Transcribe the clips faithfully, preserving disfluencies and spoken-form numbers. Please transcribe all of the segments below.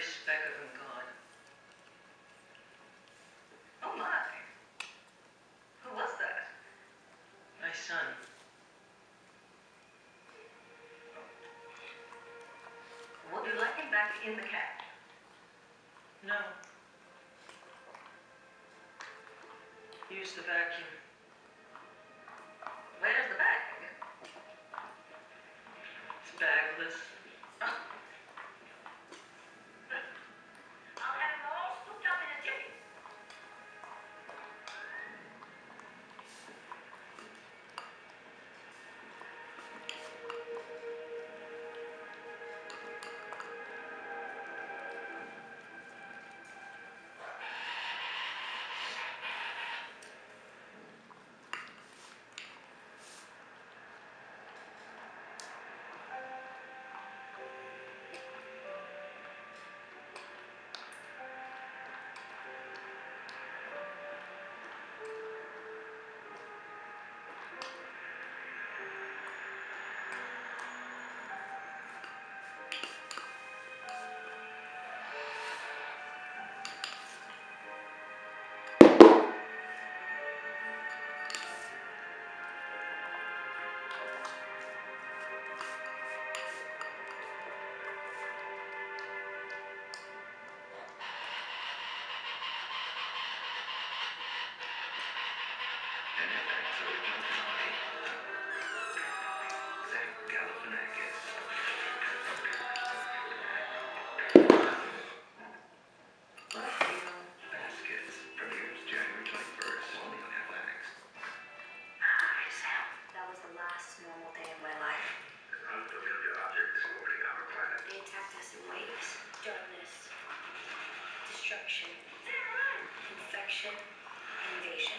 speck of them gone. Oh my. Who was that? My son. Would you like him back in the cab? No. Use the vacuum. Where's the bag? It's bagless. I'll have it all scooped up in a jiffy. Destruction, infection, invasion.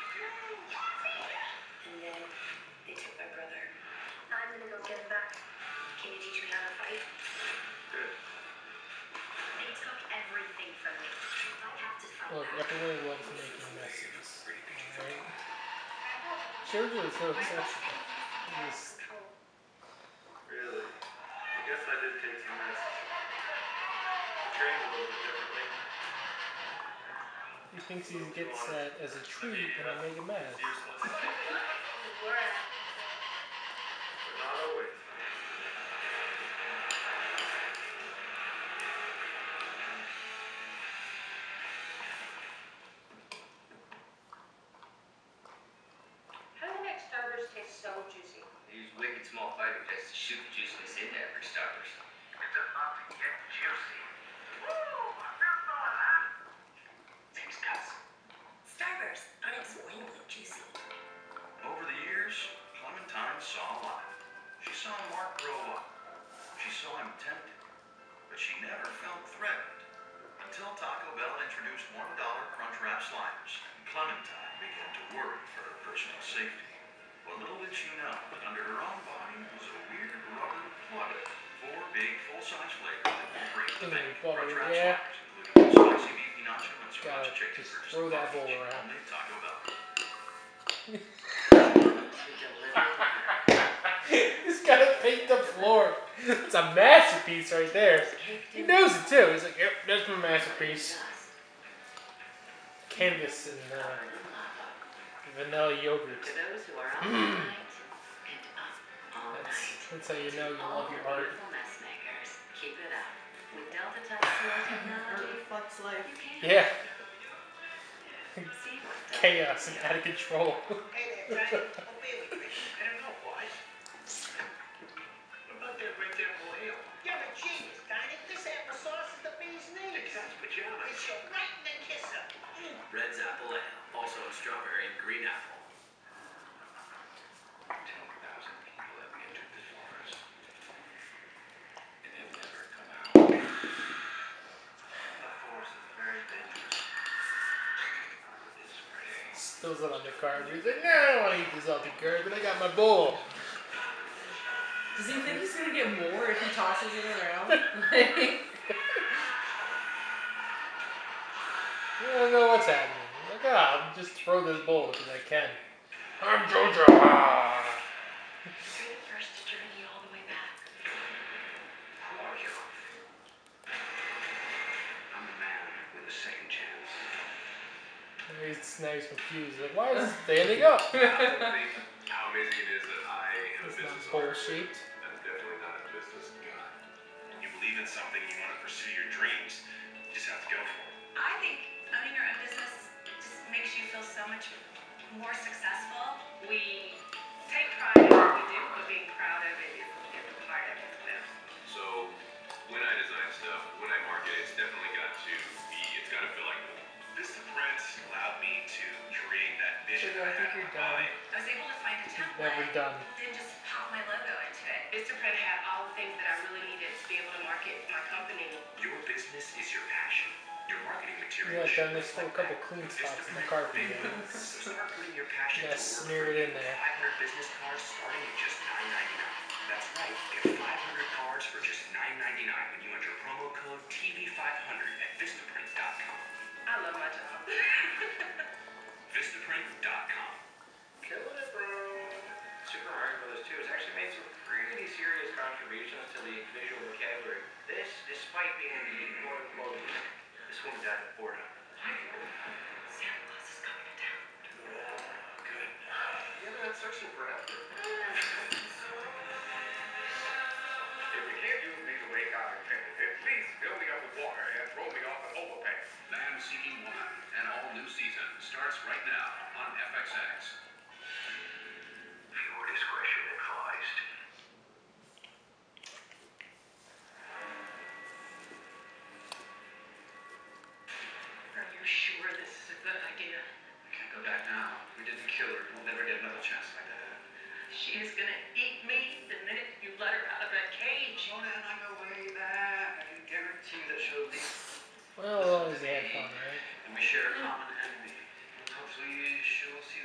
And then they took my brother. I'm gonna go get him back. Can you teach me how to fight? Good. They took everything from me. I have to fight. Look, everyone loves making messes. Alright? Children are so accessible. Just Really? I guess I did take some risks. Trained a little bit differently. he thinks he gets that as a treat and I make a mess. Useless. We're at But not always. How do next starters taste so juicy? They use wicked small fiber jets to shoot the juiciness in there for starters. It's about to get juicy. Woo! I'm real going, huh? Thanks, guys. Starburst, unexplainably juicy. Over the years, Clementine saw life. She saw Mark grow up. She saw him tempted. But she never felt threatened. Until Taco Bell introduced one dollar Crunchwrap Sliders. Clementine began to worry for her personal safety. Well, little did she know that under her own body was a weird rubber plug. Four big full-size flavors that will bring the Mm, bank. butter, Crunchwrap yeah. Sliders, including spicy beefy nacho and Gotta sriracha chicken. just for throw that buck bowl each. around. Only Taco Bell. He's gotta paint the floor. It's a masterpiece right there. He knows it too. He's like, yep, that's my masterpiece. Canvas and uh, vanilla yogurt. To those who are up Mm. all night and up all That's, night. that's how you know you All love the your art. beautiful mess makers. Keep it up. With Delta Type Solar technology, Flex life. you can. Yeah. See what Delta Chaos and out of control. Hey there, Johnny. What beer we drinking? I don't know, boys. What about that red apple ale? You're a genius, Johnny. This applesauce is the bee's knees. It sounds pajamas. It's your right in the kisser. Mm. Red's apple ale, also strawberry and green apple. Ten thousand people have entered the forest and have never come out. The forest is very dangerous. It's pretty. Spills it on the card. He's like, no, I don't want to eat this salty curd, but I got my bowl. Does he think he's gonna get more if he tosses it around? Like, I don't know what's happening. I'm like, ah, I'll just throw this bowl because I can. I'm Jojo. Ah. You're the first to journey all the way back. Who are you? now he's confused. Like, why is it standing up? I don't think how amazing it is that I am a It's not business bowl owner. shaped. I'm definitely not a business guy. You believe in something, you want to pursue your dreams. You just have to go for it. I think owning your own business just makes you feel so much more successful. We take pride in what we do, but being proud of it is, is a part of it. So when I design stuff, when I market, it's definitely got to be, it's got to feel like me. Vistaprint allowed me to create that vision So that I I think had in you're my done. mind. I was able to find a template, Never done. then just pop my logo into it. Vistaprint had all the things that I really needed to be able to market my company. Your business is your passion. Your marketing Yeah, material I've should done this look for a like couple that. clean spots in the Vistaprint carpet. big Yeah. moves. So start putting your passion Yeah, to work smear for it you. in there. five hundred business cards starting at just nine ninety-nine. That's right. Get five hundred cards for just nine ninety-nine when you enter promo code T V five hundred at Vistaprint dot com. I love my job. Vistaprint dot com. Killing it, bro. Super Mario Brothers two has actually made some pretty serious contributions to the visual vocabulary. This, despite being the quote-unquote, this woman died of boredom. Santa Claus is coming to town. Good. You haven't had sex in forever. If you can't use me the way God intended it, please fill me up with water and throw me off an overpass. Man Seeking Woman, an all-new season, starts right now on F X X. Viewer discretion advised. Are you sure this is a good idea? I can't go back now. We didn't kill her. We'll never get another chance like that. She is gonna eat me the minute you let her out of that cage. Slow down, I know way back. I can guarantee that she'll leave. Well, as long as they had fun, right? And we share a common enemy. Hopefully she'll see